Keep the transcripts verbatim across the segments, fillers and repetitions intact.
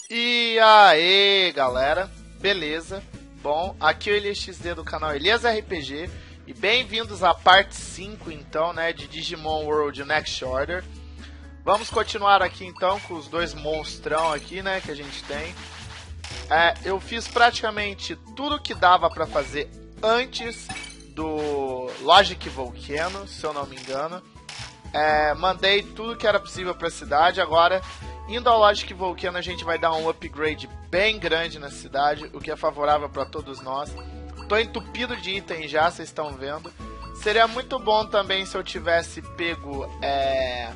E aí, galera, beleza? Bom, aqui é o Elias X D do canal Elias R P G e bem-vindos à parte cinco, então, né, de Digimon World Next Order. Vamos continuar aqui, então, com os dois monstrão aqui, né, que a gente tem. É, eu fiz praticamente tudo que dava pra fazer antes do Logic Volcano, se eu não me engano. É, mandei tudo que era possível pra cidade, agora... Indo ao Logic Volcano, a gente vai dar um upgrade bem grande na cidade, o que é favorável para todos nós. Tô entupido de itens já, vocês estão vendo. Seria muito bom também se eu tivesse pego é...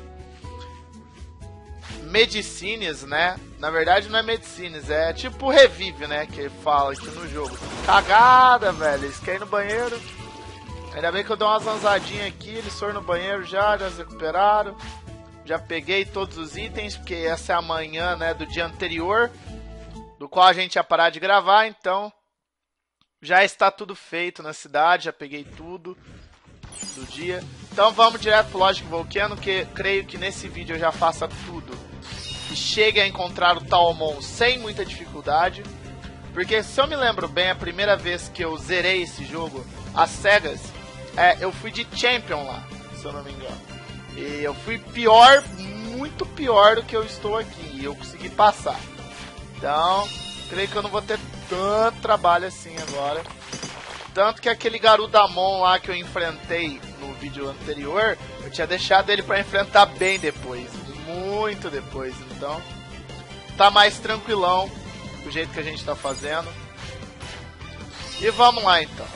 medicines, né? Na verdade não é medicines, é tipo revive, né? Que fala aqui no jogo. Cagada, velho. Eles querem ir no banheiro. Ainda bem que eu dei uma zanzadinha aqui, eles foram no banheiro já, já se recuperaram. Já peguei todos os itens, porque essa é a manhã, né, do dia anterior, do qual a gente ia parar de gravar, então já está tudo feito na cidade, já peguei tudo do dia. Então vamos direto pro Logic Volcano, que creio que nesse vídeo eu já faça tudo e chegue a encontrar o Talmon sem muita dificuldade, porque se eu me lembro bem, a primeira vez que eu zerei esse jogo, às cegas, é, eu fui de Champion lá, se eu não me engano. E eu fui pior, muito pior do que eu estou aqui. E eu consegui passar. Então, creio que eu não vou ter tanto trabalho assim agora. Tanto que aquele Garudamon lá que eu enfrentei no vídeo anterior, eu tinha deixado ele para enfrentar bem depois. Muito depois. Então, tá mais tranquilão do jeito que a gente tá fazendo. E vamos lá então.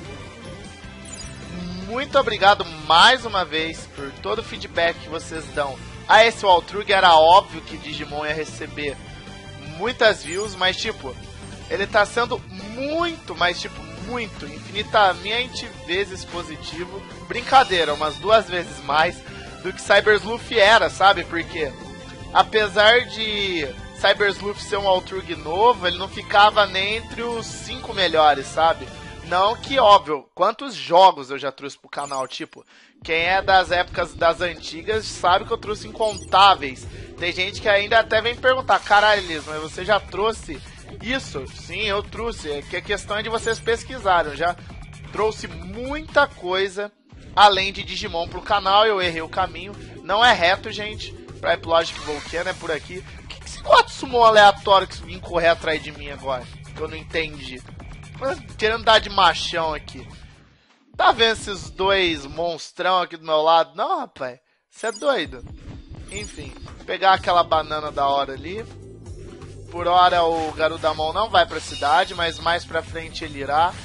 Muito obrigado mais uma vez por todo o feedback que vocês dão a esse Waltrug. Era óbvio que Digimon ia receber muitas views, mas tipo, ele tá sendo muito, mas tipo, muito, infinitamente vezes positivo. Brincadeira, umas duas vezes mais do que Cyber Sleuth era, sabe? Porque apesar de Cyber Sleuth ser um Waltrug novo, ele não ficava nem entre os cinco melhores, sabe? Não que, óbvio, quantos jogos eu já trouxe pro canal, tipo, quem é das épocas das antigas sabe que eu trouxe incontáveis. Tem gente que ainda até vem perguntar, caralho, Elias, mas você já trouxe isso? Sim, eu trouxe, é que a questão é de vocês pesquisarem, eu já trouxe muita coisa além de Digimon pro canal, eu errei o caminho, não é reto, gente, pra ir pro Logic Volcano, é por aqui. O que, que esse quatro summon aleatório que vem correr atrás de mim agora? Que eu não entendi. Querendo dar de machão aqui. Tá vendo esses dois monstrão aqui do meu lado? Não, rapaz. Você é doido. Enfim. Pegar aquela banana da hora ali. Por hora o Garudamon não vai pra cidade, mas mais pra frente ele irá.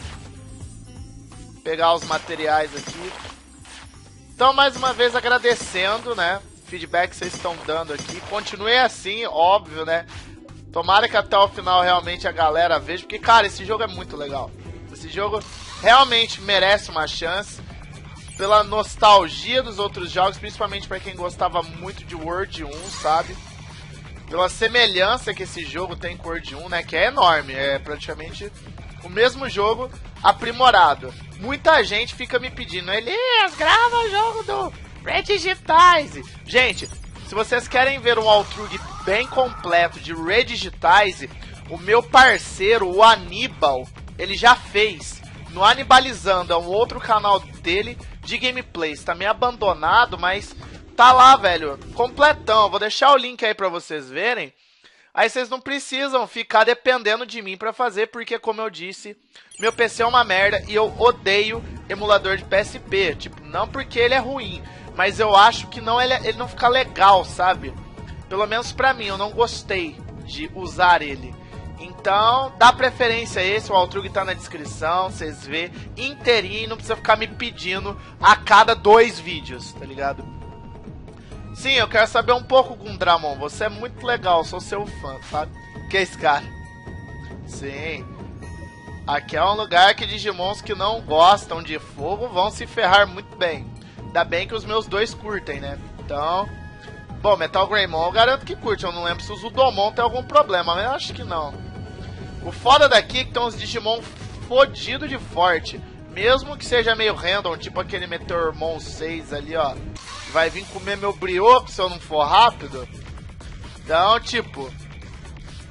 Pegar os materiais aqui. Então, mais uma vez, agradecendo, né? Feedback que vocês estão dando aqui. Continue assim, óbvio, né? Tomara que até o final realmente a galera veja, porque, cara, esse jogo é muito legal. Esse jogo realmente merece uma chance, pela nostalgia dos outros jogos, principalmente para quem gostava muito de World um, sabe? Pela semelhança que esse jogo tem com World um, né, que é enorme, é praticamente o mesmo jogo aprimorado. Muita gente fica me pedindo, Elias, grava o jogo do Redigitize. Gente, se vocês querem ver um Waltrug bem completo de Redigitize, o meu parceiro, o Aníbal, ele já fez. No Anibalizando, é um outro canal dele de gameplays. Tá meio abandonado, mas tá lá, velho, completão. Vou deixar o link aí pra vocês verem. Aí vocês não precisam ficar dependendo de mim pra fazer, porque, como eu disse, meu P C é uma merda e eu odeio emulador de P S P. Tipo, não porque ele é ruim, mas eu acho que não, ele, ele não fica legal, sabe? Pelo menos pra mim, eu não gostei de usar ele. Então, dá preferência a esse, o Waltrug tá na descrição, vocês vê inteirinho, não precisa ficar me pedindo a cada dois vídeos, tá ligado? Sim, eu quero saber um pouco, Gundramon, você é muito legal, sou seu fã, sabe? Que é esse cara? Sim. Aqui é um lugar que Digimons que não gostam de fogo vão se ferrar muito bem. Ainda bem que os meus dois curtem, né? Então... Bom, Metal Greymon eu garanto que curte. Eu não lembro se o Zudomon tem algum problema, mas eu acho que não. O foda daqui é que tem uns Digimon fodido de forte. Mesmo que seja meio random, tipo aquele Meteormon seis ali, ó. Vai vir comer meu brioco se eu não for rápido. Então, tipo...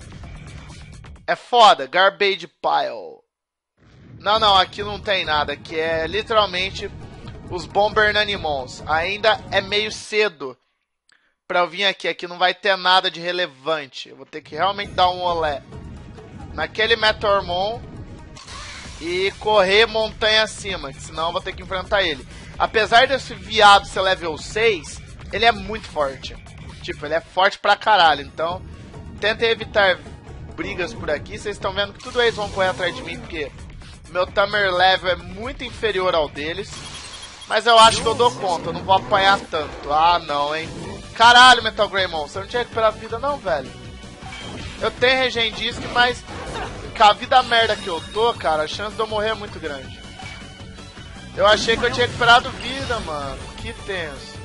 É foda, Garbage Pile. Não, não, aqui não tem nada. Aqui é literalmente os Bomber Nanimons. Ainda é meio cedo pra eu vir aqui. Aqui não vai ter nada de relevante. Eu vou ter que realmente dar um olé naquele Meteormon e correr montanha acima, que senão eu vou ter que enfrentar ele. Apesar desse viado ser level seis, ele é muito forte. Tipo, ele é forte pra caralho. Então, tentem evitar brigas por aqui. Vocês estão vendo que tudo eles vão correr atrás de mim, porque meu Tamer level é muito inferior ao deles. Mas eu acho que eu dou conta, eu não vou apanhar tanto. Ah, não, hein. Caralho, Metal Greymon, você não tinha recuperado vida não, velho? Eu tenho Regen Disc, mas com a vida merda que eu tô, cara, a chance de eu morrer é muito grande. Eu achei que eu tinha recuperado vida, mano. Que tenso.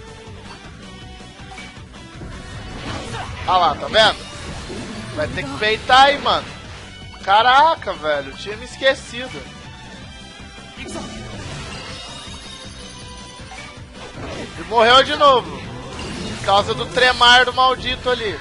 Ah lá, tá vendo? Vai ter que peitar aí, mano. Caraca, velho, eu tinha me esquecido. E morreu de novo. Por causa do tremar do maldito ali.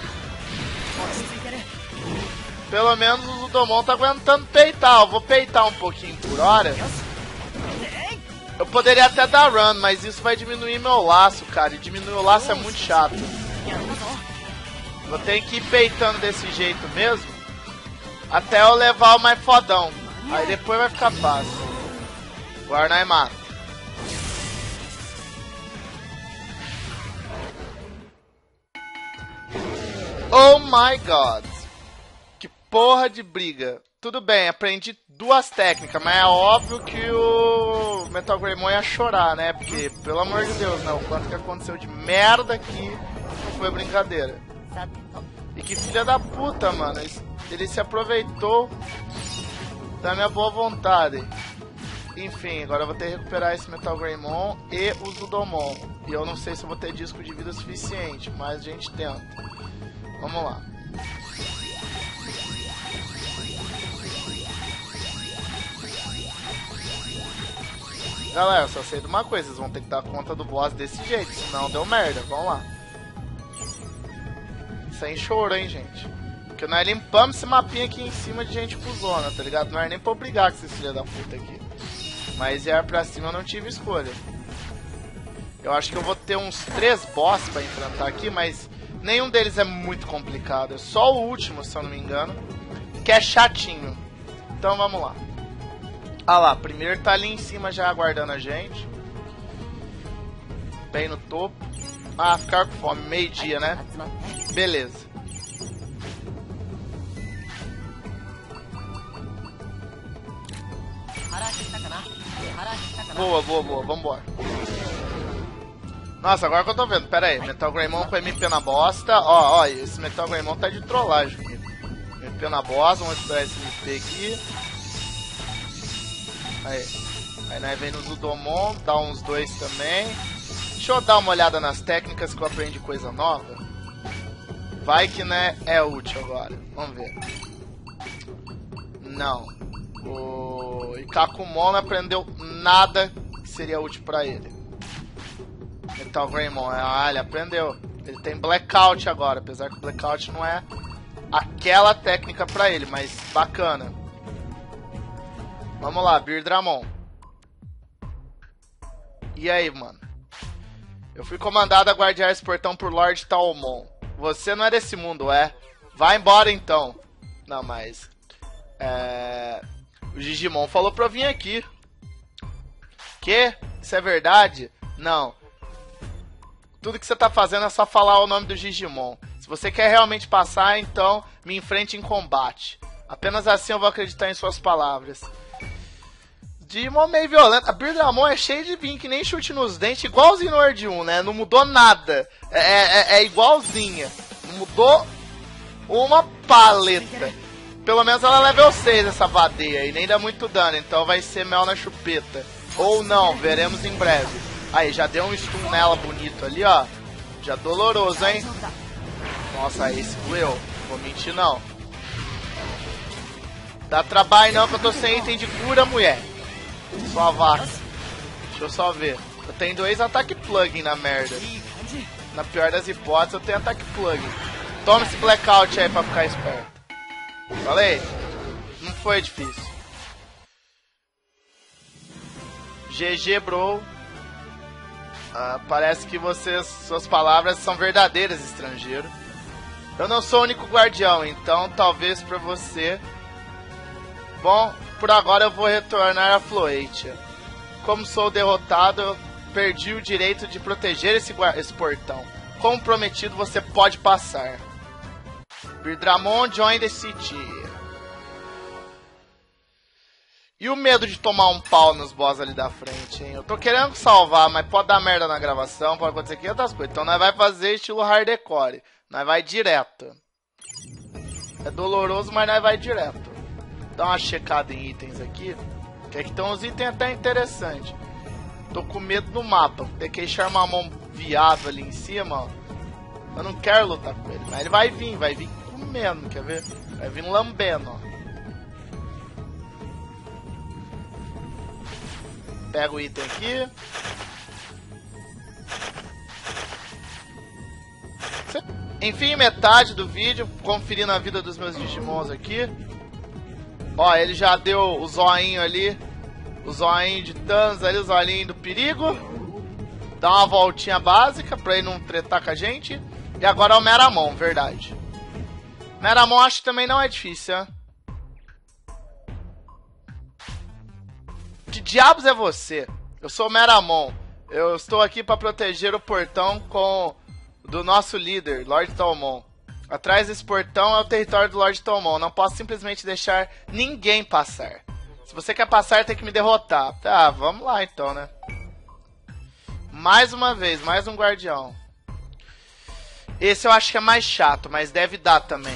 Pelo menos o Zudomon tá aguentando peitar. Eu vou peitar um pouquinho por hora. Eu poderia até dar run, mas isso vai diminuir meu laço, cara. E diminuir o laço é muito chato. Vou ter que ir peitando desse jeito mesmo, até eu levar o mais fodão. Aí depois vai ficar fácil. O Arnai mata. Oh my god. Que porra de briga. Tudo bem, aprendi duas técnicas, mas é óbvio que o Metal Greymon ia chorar, né? Porque, pelo amor de Deus, não, o quanto que aconteceu de merda aqui não foi brincadeira. E que filha da puta, mano. Ele se aproveitou da minha boa vontade. Enfim, agora eu vou ter que recuperar esse Metal Greymon e o Zudomon. E eu não sei se eu vou ter disco de vida suficiente, mas a gente tenta. Vamos lá. Galera, só sei de uma coisa, vocês vão ter que dar conta do boss desse jeito, senão deu merda. Vamos lá. Sem choro, hein, gente. Porque nós limpamos esse mapinha aqui em cima de gente cuzona, tá ligado? Não era nem pra obrigar com esses filha da puta aqui. Mas ir pra cima eu não tive escolha. Eu acho que eu vou ter uns três boss pra enfrentar aqui, mas nenhum deles é muito complicado. É só o último, se eu não me engano, que é chatinho. Então vamos lá. Ah lá, primeiro tá ali em cima já aguardando a gente. Bem no topo. Ah, ficar com fome, meio-dia, né? Beleza. Boa, boa, boa, vambora. Nossa, agora que eu tô vendo, pera aí. Metal Greymon com M P na bosta. Ó, ó, esse Metal Greymon tá de trollagem aqui. M P na bosta, vamos esperar esse M P aqui. Aí, aí nós vem no Zudomon, dá uns dois também. Deixa eu dar uma olhada nas técnicas que eu aprendi coisa nova. Vai que, né, é útil agora. Vamos ver. Não. O Ikakumon não aprendeu nada que seria útil pra ele. Metal Greymon, ah, ele aprendeu. Ele tem Blackout agora, apesar que o Blackout não é aquela técnica pra ele, mas bacana. Vamos lá, Beardramon. E aí, mano? Eu fui comandado a guardiar esse portão por Lord Talmon. Você não é desse mundo, é? Vai embora, então. Não, mas... É... O Digimon falou pra eu vir aqui. Que? Isso é verdade? Não. Tudo que você tá fazendo é só falar o nome do Digimon. Se você quer realmente passar, então me enfrente em combate. Apenas assim eu vou acreditar em suas palavras. Digimon meio violento. A Beardramon é cheia de vinho, que nem chute nos dentes, igualzinho no World um, né? Não mudou nada. É, é, é igualzinha. Não mudou uma paleta. Pelo menos ela é level seis, essa vadeia, e nem dá muito dano, então vai ser mel na chupeta. Ou não, veremos em breve. Aí, já deu um stun nela bonito ali, ó. Já doloroso, hein? Nossa, esse doeu. Vou mentir, não. Dá trabalho não, que eu tô sem item de cura, mulher. Só vaca. Deixa eu só ver. Eu tenho dois ataque plugin na merda. Na pior das hipóteses, eu tenho ataque plugin. Toma esse blackout aí pra ficar esperto. Falei? Não foi difícil. G G, bro. Ah, parece que vocês, suas palavras são verdadeiras, estrangeiro. Eu não sou o único guardião, então talvez pra você... Bom, por agora eu vou retornar a Floatia. Como sou derrotado, eu perdi o direito de proteger esse, esse portão. Como prometido, você pode passar. Birdramon, join the city. E o medo de tomar um pau nos boss ali da frente, hein? Eu tô querendo salvar, mas pode dar merda na gravação, pode acontecer quinhentas coisas. Então nós vai fazer estilo hardcore. Nós vai direto. É doloroso, mas nós vai direto. Dá uma checada em itens aqui. Que aqui estão uns itens até interessantes. Tô com medo do mapa. Tem que Charmamon viado ali em cima, ó. Eu não quero lutar com ele. Mas ele vai vir, vai vir comendo, quer ver? Vai vir lambendo, ó. Pega o item aqui. Enfim, metade do vídeo, conferindo a vida dos meus Digimons aqui. Ó, ele já deu o zoinho ali. O zoinho de Thanos ali, o zoinho do perigo. Dá uma voltinha básica pra ele não tretar com a gente. E agora é o Meramon, verdade. Meramon acho que também não é difícil, hein? Que diabos é você? Eu sou o Meramon. Eu estou aqui para proteger o portão com do nosso líder, Lord Talmon. Atrás desse portão é o território do Lord Talmon. Não posso simplesmente deixar ninguém passar. Se você quer passar, tem que me derrotar. Tá, vamos lá então, né? Mais uma vez, mais um guardião. Esse eu acho que é mais chato, mas deve dar também.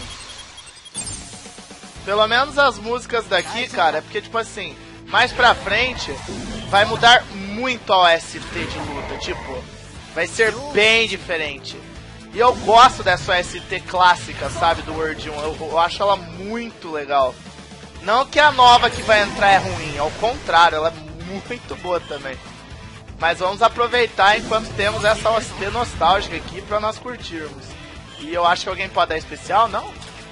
Pelo menos as músicas daqui, cara, é porque, tipo assim... Mais pra frente, vai mudar muito a O S T de luta, tipo, vai ser bem diferente. E eu gosto dessa O S T clássica, sabe, do World um, eu, eu acho ela muito legal. Não que a nova que vai entrar é ruim, ao contrário, ela é muito boa também. Mas vamos aproveitar enquanto temos essa O S T nostálgica aqui pra nós curtirmos. E eu acho que alguém pode dar especial, não?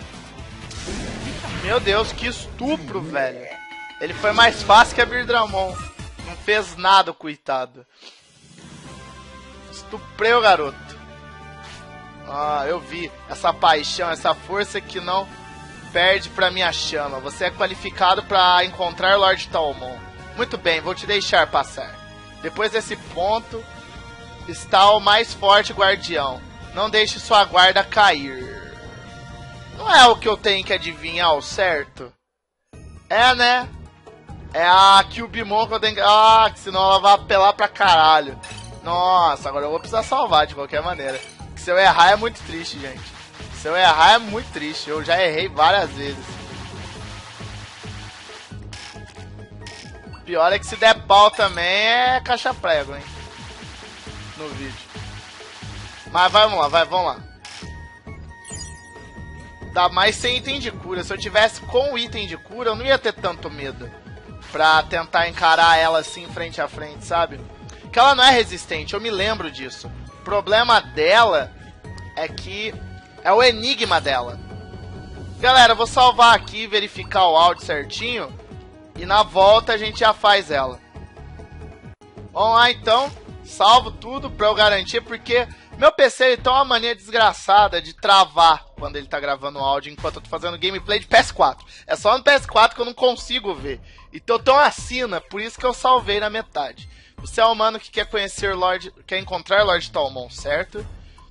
Meu Deus, que estupro, velho. Ele foi mais fácil que a Birdramon. Não fez nada, coitado. Estuprei o garoto. Ah, eu vi. Essa paixão, essa força que não perde pra minha chama. Você é qualificado pra encontrar Lord Talmon. Muito bem, vou te deixar passar. Depois desse ponto, está o mais forte guardião. Não deixe sua guarda cair. Não é o que eu tenho que adivinhar, certo? É, né? É a Cubimon que eu tenho que... Ah, que senão ela vai apelar pra caralho. Nossa, agora eu vou precisar salvar de qualquer maneira. Que se eu errar é muito triste, gente. Se eu errar é muito triste. Eu já errei várias vezes. Pior é que se der pau também é caixa prego, hein? No vídeo. Mas vamos lá, vai, vamos lá. Dá mais sem item de cura. Se eu tivesse com o item de cura, eu não ia ter tanto medo. Pra tentar encarar ela assim, frente a frente, sabe? Que ela não é resistente, eu me lembro disso. O problema dela é que é o enigma dela. Galera, eu vou salvar aqui, verificar o áudio certinho. E na volta a gente já faz ela. Vamos lá então. Salvo tudo pra eu garantir, porque meu P C ele tem uma mania desgraçada de travar quando ele tá gravando o áudio enquanto eu tô fazendo gameplay de P S quatro. É só no P S quatro que eu não consigo ver. Então eu tenho uma sina, por isso que eu salvei na metade. Você é um humano que quer conhecer Lord, quer encontrar Lord Talmon, certo?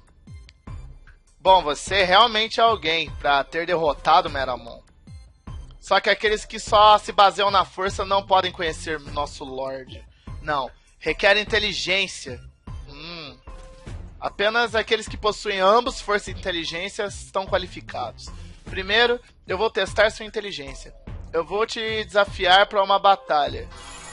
Bom, você realmente é alguém pra ter derrotado Meramon. Só que aqueles que só se baseiam na força não podem conhecer nosso Lorde. Não, requer inteligência. Hum. Apenas aqueles que possuem ambos força e inteligência estão qualificados. Primeiro, eu vou testar sua inteligência. Eu vou te desafiar para uma batalha.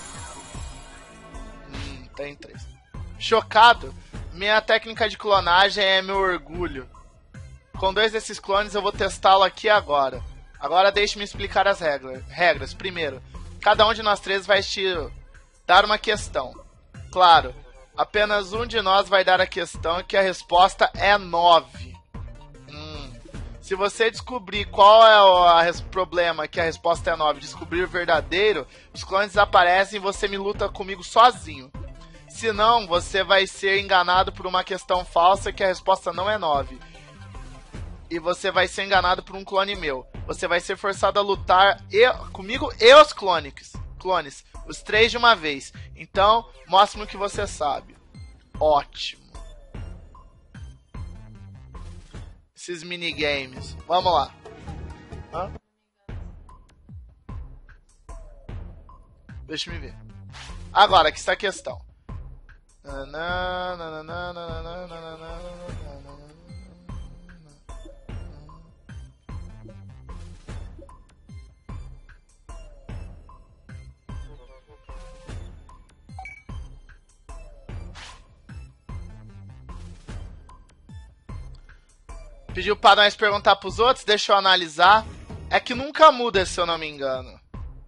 Hum, tem três. Chocado? Minha técnica de clonagem é meu orgulho. Com dois desses clones eu vou testá-lo aqui agora. Agora deixe-me explicar as regras. regras. Primeiro, cada um de nós três vai te dar uma questão. Claro, apenas um de nós vai dar a questão que a resposta é nove. Hum. Se você descobrir qual é o a res- problema, que a resposta é nove, descobrir o verdadeiro, os clones desaparecem e você me luta comigo sozinho. Se não, você vai ser enganado por uma questão falsa que a resposta não é nove. E você vai ser enganado por um clone meu. Você vai ser forçado a lutar e, comigo e os clones. Clones. Os três de uma vez. Então, mostre-me o que você sabe. Ótimo. Esses minigames. Vamos lá. Hã? Deixa eu ver. Agora, aqui está a questão. Pediu para nós perguntar pros outros, deixa eu analisar. É que nunca muda, se eu não me engano.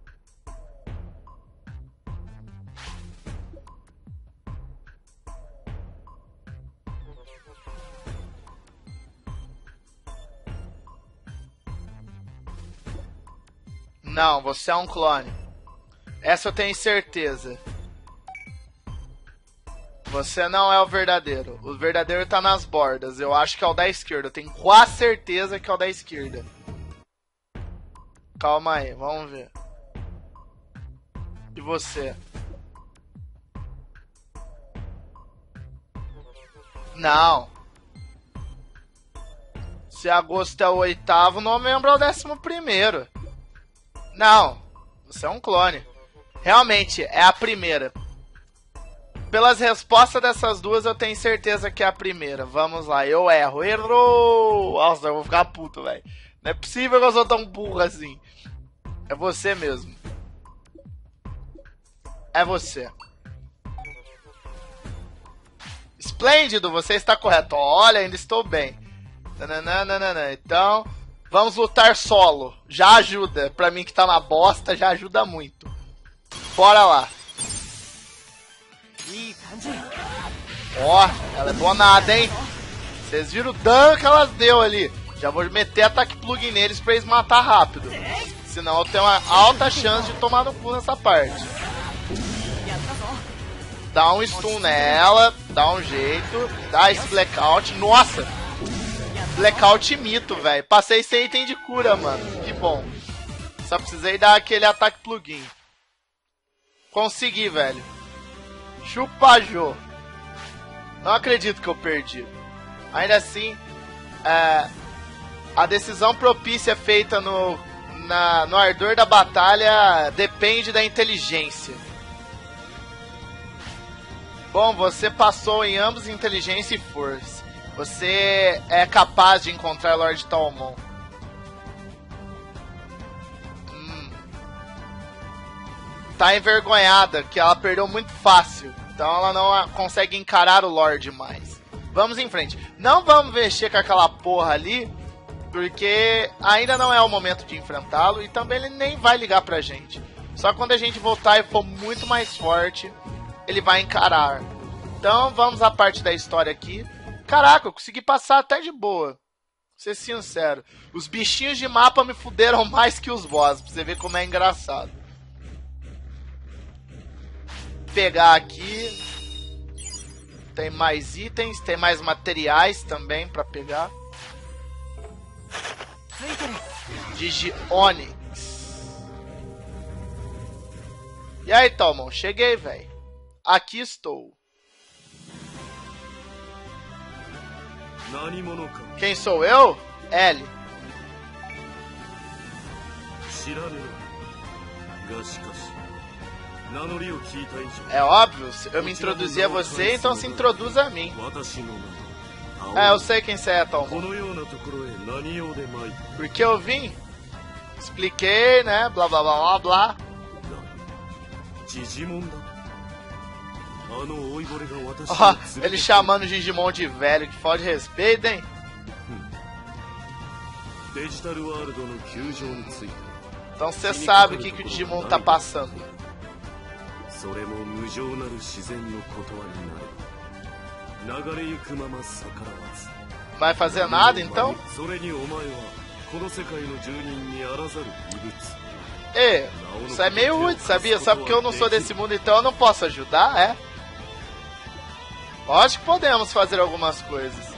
Não, você é um clone. Essa eu tenho certeza. Você não é o verdadeiro. O verdadeiro tá nas bordas. Eu acho que é o da esquerda. Eu tenho quase certeza que é o da esquerda. Calma aí, vamos ver. E você? Não. Se agosto é o oitavo, novembro é o décimo primeiro. Não. Você é um clone. Realmente, é a primeira. Pelas respostas dessas duas, eu tenho certeza que é a primeira. Vamos lá, eu erro. Errou! Nossa, eu vou ficar puto, velho. Não é possível que eu sou tão burro assim. É você mesmo. É você. Esplêndido, você está correto. Olha, ainda estou bem. Nananana. Então, vamos lutar solo. Já ajuda. Pra mim que tá na bosta, já ajuda muito. Bora lá. Ó, oh, ela é boa nada, hein? Vocês viram o dano que ela deu ali. Já vou meter ataque plug neles pra eles matar rápido. Senão eu tenho uma alta chance de tomar no cu nessa parte. Dá um stun nela, dá um jeito, dá esse blackout. Nossa! Blackout mito, velho. Passei sem item de cura, mano. Que bom. Só precisei dar aquele ataque plugin. Consegui, velho. Chupajô. Não acredito que eu perdi. Ainda assim, é, a decisão propícia feita no, na, no ardor da batalha depende da inteligência. Bom, você passou em ambos inteligência e força. Você é capaz de encontrar Lord Talmon. Hum. Tá envergonhada, que ela perdeu muito fácil. Então ela não consegue encarar o Lorde mais. Vamos em frente. Não vamos mexer com aquela porra ali, porque ainda não é o momento de enfrentá-lo e também ele nem vai ligar pra gente. Só quando a gente voltar e for muito mais forte, ele vai encarar. Então vamos à parte da história aqui. Caraca, eu consegui passar até de boa. Vou ser sincero. Os bichinhos de mapa me fuderam mais que os boss, pra você ver como é engraçado. Pegar aqui. Tem mais itens, tem mais materiais também pra pegar. Digionics. E aí, Talmon? Cheguei, velho. Aqui estou. Quem sou eu? L. É óbvio, eu me introduzi a você, então se introduza a mim. É, eu sei quem você é, Talmon. Porque eu vim, expliquei, né, blá blá blá blá blá. Oh, ele chamando o Digimon de velho, que falta de respeito, hein? Então você sabe o que, que o Digimon tá passando. vai fazer nada, então? É, isso é meio ruim, sabia? Só porque eu não sou desse mundo, então eu não posso ajudar, é? Lógico que podemos fazer algumas coisas.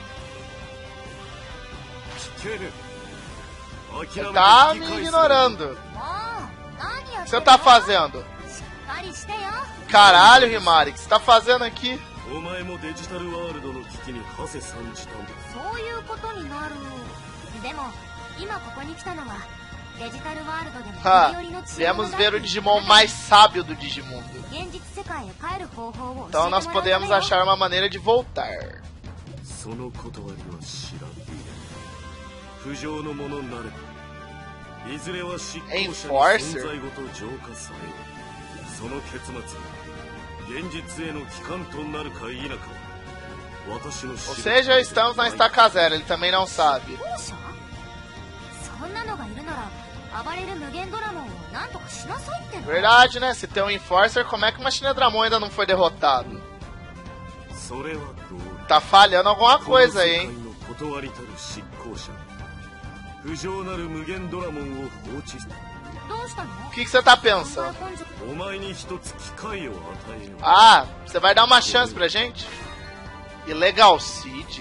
Ele tá me ignorando. O que você tá fazendo? Caralho, Himari, o que você tá fazendo aqui? Ah, viemos ver o Digimon mais sábio do Digimundo. Então nós podemos achar uma maneira de voltar. Enforcer? Ou seja, estamos na estaca zero, ele também não sabe. Verdade, né? Se tem um Enforcer, como é que o Machinedramon ainda não foi derrotado? Tá falhando alguma coisa aí, hein? O que você tá pensando? Ah, você vai dar uma chance pra gente? Ilegal Seed?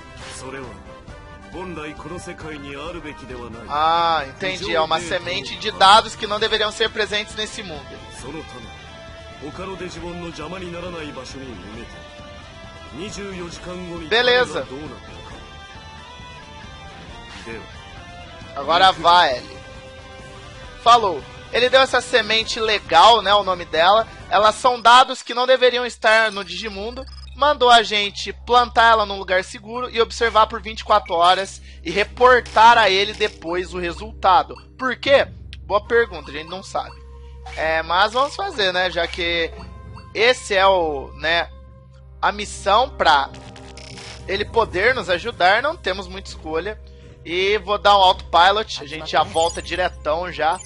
Ah, entendi. É uma semente de dados que não deveriam ser presentes nesse mundo. Beleza. Agora vai. Falou. Ele deu essa semente legal, né? O nome dela. Elas são dados que não deveriam estar no Digimundo. Mandou a gente plantar ela num lugar seguro e observar por vinte e quatro horas e reportar a ele depois o resultado. Por quê? Boa pergunta, a gente não sabe. É, mas vamos fazer, né? Já que esse é o, né, a missão para ele poder nos ajudar, não temos muita escolha. E vou dar um autopilot, a gente já volta diretão já.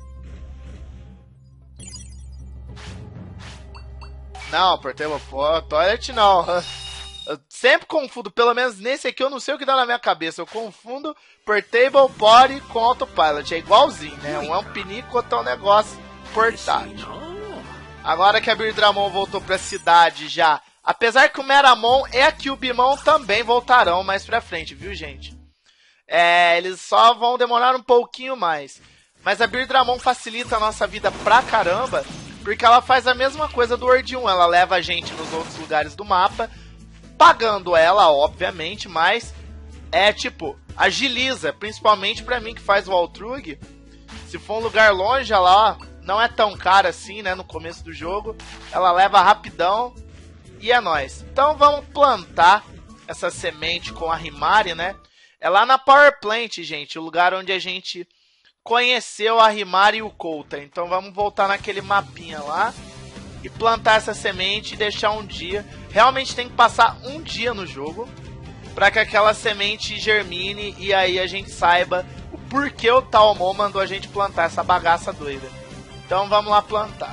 Não, Portable Toilet não. Eu sempre confundo, pelo menos nesse aqui eu não sei o que dá na minha cabeça. Eu confundo Portable Potty com Autopilot. É igualzinho, né? Um é um pinico, outro é um negócio portátil. Agora que a Birdramon voltou pra cidade já. Apesar que o Meramon e a Cubimon também voltarão mais pra frente, viu, gente? É, eles só vão demorar um pouquinho mais. Mas a Birdramon facilita a nossa vida pra caramba. Porque ela faz a mesma coisa do World um, ela leva a gente nos outros lugares do mapa, pagando ela, obviamente, mas é tipo, agiliza, principalmente pra mim que faz o Waltrug. Se for um lugar longe, ela ó, não é tão cara assim, né, no começo do jogo, ela leva rapidão e é nóis. Então vamos plantar essa semente com a Himari, né, é lá na Power Plant, gente, o lugar onde a gente conheceu a Himari e o Kouta. Então vamos voltar naquele mapinha lá e plantar essa semente e deixar um dia. Realmente tem que passar um dia no jogo para que aquela semente germine e aí a gente saiba o porquê o Talmon mandou a gente plantar essa bagaça doida. Então vamos lá plantar.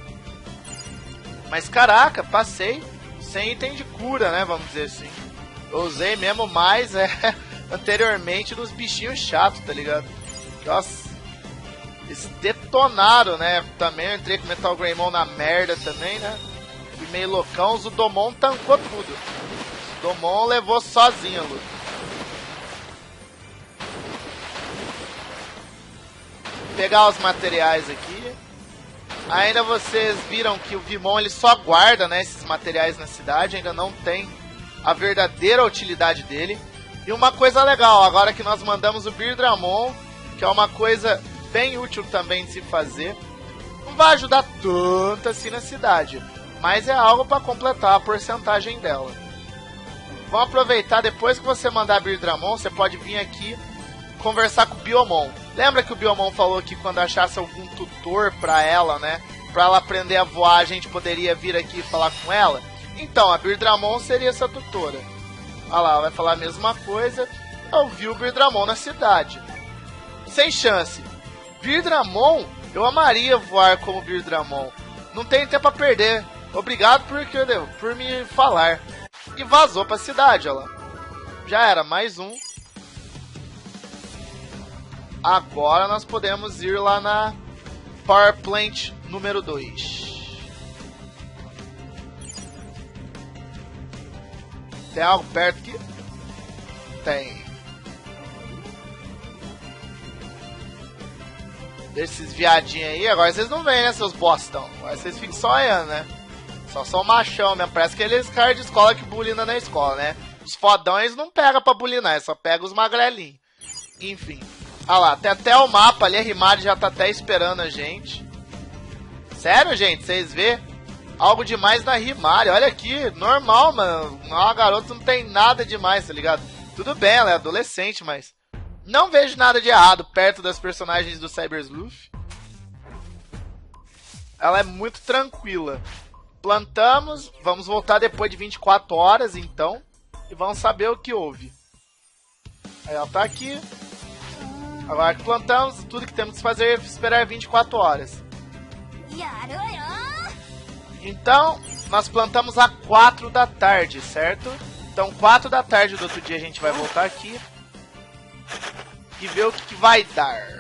Mas caraca, passei sem item de cura, né? Vamos dizer assim. Eu usei mesmo mais é, anteriormente nos bichinhos chatos, tá ligado? Nossa, eles detonaram, né? Também eu entrei com o Metal Greymon na merda também, né? Fui meio loucão, o Zudomon tancou tudo. O Zudomon levou sozinho a luta. Vou pegar os materiais aqui. Ainda vocês viram que o Vimon ele só guarda, né, esses materiais na cidade, ainda não tem a verdadeira utilidade dele. E uma coisa legal, agora que nós mandamos o Birdramon, que é uma coisa bem útil também de se fazer. Não vai ajudar tanto assim na cidade, mas é algo para completar a porcentagem dela. Vamos aproveitar, depois que você mandar a Birdramon, você pode vir aqui conversar com o Biomon. Lembra que o Biomon falou que quando achasse algum tutor para ela, né, para ela aprender a voar, a gente poderia vir aqui e falar com ela? Então, a Birdramon seria essa tutora. Olha lá, vai falar a mesma coisa. Eu vi o Birdramon na cidade. Sem chance. Birdramon, eu amaria voar como Birdramon. Não tem tempo a perder. Obrigado por, por me falar. E vazou pra cidade, olha lá. Já era, mais um. Agora nós podemos ir lá na Power Plant número dois. Tem algo perto aqui? Tem. Desses viadinhos aí, agora vocês não veem, né, seus bostão? Agora vocês ficam só olhando, né? Só são machão mesmo. Parece que eles caras de escola que bulina na escola, né? Os fodão eles não pegam pra bulinar, eles só pegam os magrelinhos. Enfim. Ah lá, tem até o mapa ali, a Rimari já tá até esperando a gente. Sério, gente? Vocês vê? Algo demais na Rimari. Olha aqui, normal, mano. Uma garota não tem nada demais, tá ligado? Tudo bem, ela é adolescente, mas... não vejo nada de errado perto das personagens do Cyber Sleuth. Ela é muito tranquila. Plantamos, vamos voltar depois de vinte e quatro horas, então. E vamos saber o que houve. Aí ela tá aqui. Agora que plantamos, tudo que temos que fazer é esperar vinte e quatro horas. Então, nós plantamos às quatro da tarde, certo? Então, quatro da tarde do outro dia a gente vai voltar aqui. E ver o que, que vai dar.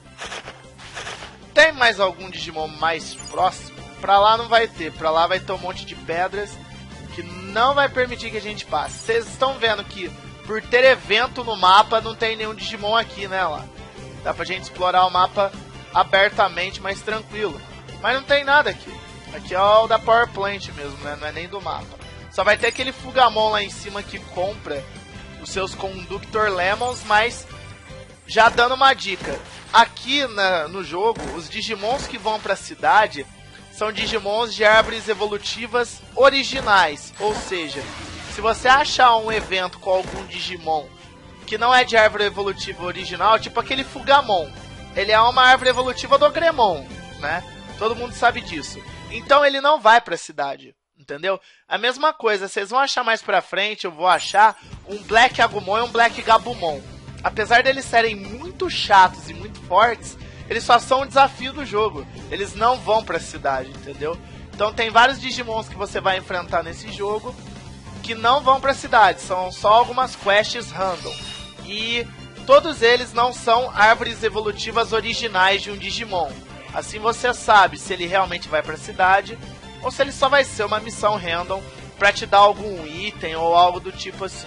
Tem mais algum Digimon mais próximo? Pra lá não vai ter. Pra lá vai ter um monte de pedras que não vai permitir que a gente passe. Vocês estão vendo que por ter evento no mapa não tem nenhum Digimon aqui, né? Lá. Dá pra gente explorar o mapa abertamente, mais tranquilo. Mas não tem nada aqui. Aqui é o da Power Plant mesmo, né? Não é nem do mapa. Só vai ter aquele Fugamon lá em cima que compra os seus Conductor Lemons, mas... já dando uma dica, aqui na, no jogo, os Digimons que vão pra cidade são Digimons de árvores evolutivas originais. Ou seja, se você achar um evento com algum Digimon que não é de árvore evolutiva original, tipo aquele Fugamon, ele é uma árvore evolutiva do Gremon, né? Todo mundo sabe disso. Então ele não vai pra cidade, entendeu? A mesma coisa, vocês vão achar mais pra frente, eu vou achar um Black Agumon e um Black Gabumon. Apesar deles serem muito chatos e muito fortes, eles só são um desafio do jogo. Eles não vão pra cidade, entendeu? Então tem vários Digimons que você vai enfrentar nesse jogo que não vão pra cidade. São só algumas quests random. E todos eles não são árvores evolutivas originais de um Digimon. Assim você sabe se ele realmente vai pra cidade ou se ele só vai ser uma missão random pra te dar algum item ou algo do tipo assim.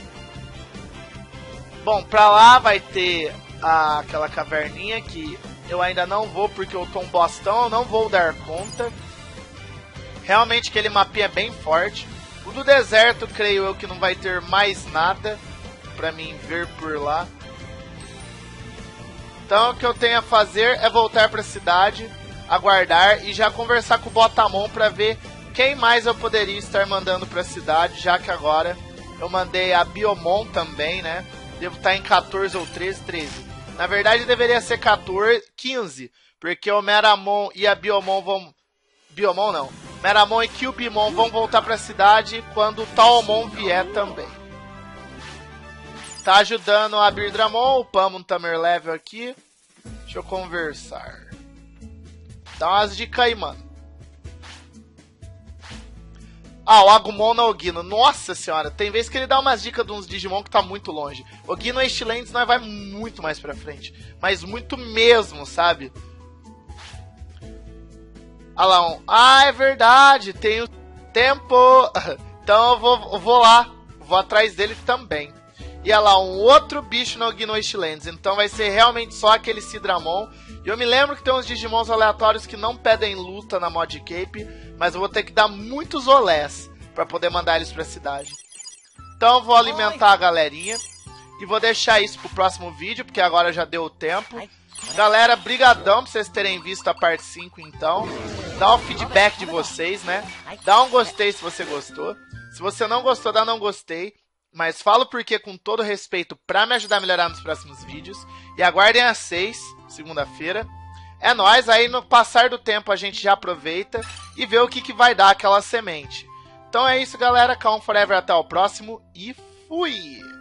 Bom, pra lá vai ter a, aquela caverninha que eu ainda não vou porque eu tô um bostão, eu não vou dar conta. Realmente aquele mapinha é bem forte. O do deserto, creio eu que não vai ter mais nada pra mim ver por lá. Então o que eu tenho a fazer é voltar pra cidade, aguardar e já conversar com o Botamon pra ver quem mais eu poderia estar mandando pra cidade, já que agora eu mandei a Biomon também, né? Devo estar em quatorze ou treze, treze. Na verdade deveria ser quatorze, quinze, porque o Meramon e a Biomon vão... Biomon não. Meramon e Cubimon vão voltar pra cidade quando o Talmon vier também. Tá ajudando a Birdramon, o Pamon Tamer Level aqui. Deixa eu conversar. Dá umas dicas aí, mano. Ah, o Agumon na Ogino. Nossa senhora, tem vezes que ele dá umas dicas de uns Digimon que tá muito longe. Ogino Wastelands nós vai muito mais pra frente. Mas muito mesmo, sabe? Ah lá, um... ah, é verdade, tem o tempo. Então eu vou, eu vou lá, vou atrás dele também. E olha lá, um outro bicho no Ogino Wastelands. Então vai ser realmente só aquele Sidramon. E eu me lembro que tem uns Digimons aleatórios que não pedem luta na Mod Cape, mas eu vou ter que dar muitos olés pra poder mandar eles pra cidade. Então eu vou alimentar a galerinha e vou deixar isso pro próximo vídeo, porque agora já deu o tempo. Galera, brigadão pra vocês terem visto a parte cinco, então. Dá o feedback de vocês, né? Dá um gostei se você gostou. Se você não gostou, dá não gostei. Mas falo porque com todo respeito pra me ajudar a melhorar nos próximos vídeos. E aguardem às seis, segunda-feira. É nóis, aí no passar do tempo a gente já aproveita e vê o que, que vai dar aquela semente. Então é isso, galera. Calm Forever, até o próximo e fui!